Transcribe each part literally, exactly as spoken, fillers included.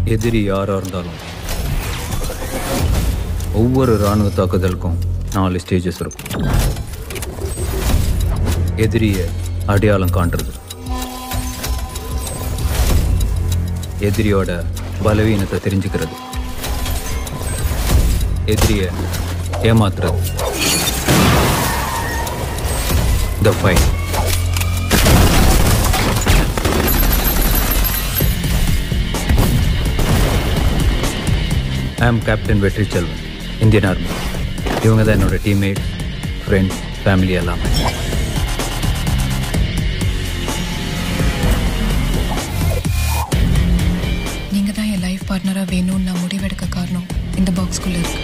எதிரி யாராக இருந்தாலும் ஒவ்வொரு இராணுவ தாக்குதலுக்கும் நாலு ஸ்டேஜஸ் இருக்கும். எதிரியை அடையாளம் காண்றது, எதிரியோட பலவீனத்தை தெரிஞ்சுக்கிறது, எதிரியை ஏமாத்துறது, த ஃபைட். ஐ ஆம் கேப்டன் வெற்றி செல்வன், இந்தியன் ஆர்மி. இவங்க தான் என்னோட டீம்மேட், ஃப்ரெண்ட்ஸ், ஃபேமிலி எல்லாமே. நீங்க தான் என் லைஃப் பார்ட்னரா வேணும்னு நான் முடிவெடுக்க காரணம் இந்த பாக்ஸ்குள்ள இருக்கு.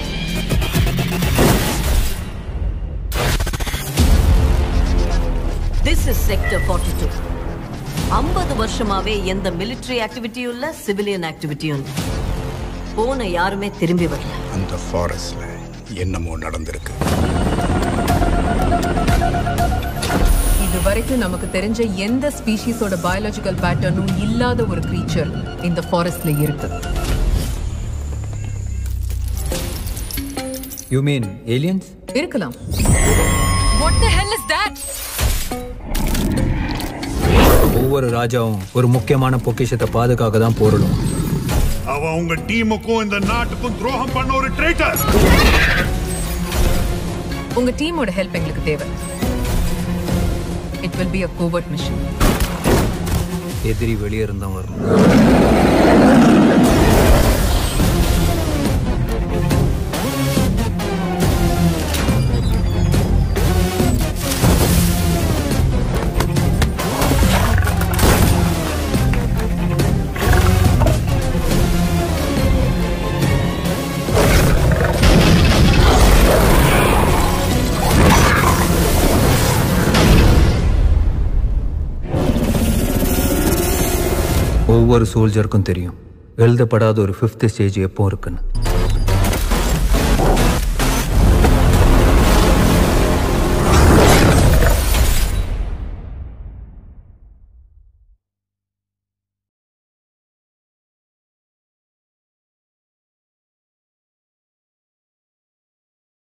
This is Sector forty-two. ஐம்பது வருஷமாவே எந்த மிலிட்டரி ஆக்டிவிட்டியும் இல்ல, சிவிலியன் ஆக்டிவிட்டியும் இல்ல. போன யாருமே திரும்பி வரல. அந்த ஃபாரஸ்ட்ல என்னமோ நடந்திருக்கு. இது வரைக்கும் நமக்கு தெரிஞ்ச எந்த ஸ்பீஷீஸோட பயாலஜிக்கல் பேட்டர்னும் இல்லாத ஒரு கிரீச்சர் இந்த ஃபாரஸ்ட்ல இருக்கு. You mean aliens? இருக்கலாம். What the hell is that? ஒவ்வொரு ராஜாவும் ஒரு முக்கியமான பொக்கிஷத்தை பாதுகாக்க தான் போரிடும். அவ உங்க டீமுக்கும் இந்த நாட்டுக்கும் துரோகம் பண்ண ஒரு ட்ரைட்டர். உங்க டீமோட ஹெல்ப் எங்களுக்கு தேவை. It will be a covert mission. எதிரி வெளியே இருந்தா வரணும். ஒவ்வொரு சோல்ஜருக்கும் தெரியும் எழுதப்படாத ஒரு ஃபிஃப்த் ஸ்டேஜ் எப்போ இருக்குன்னு.